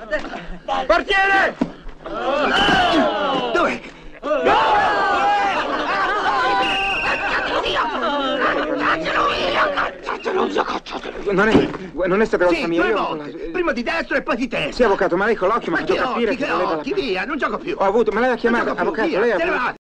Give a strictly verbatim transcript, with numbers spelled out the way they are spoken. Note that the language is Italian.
Portiere! Dov'è? Non è, non è stata colpa Sì, mia. due Io... volte. Prima di destra e poi di destra. Sì, avvocato, ma lei con l'occhio mi ha Ma fatto che capire occhi, che che voleva la... occhi, via, non gioco più. Ho avuto, ma lei ha chiamato, Non gioco più, avvocato, via, lei ha te ne avuto... vai.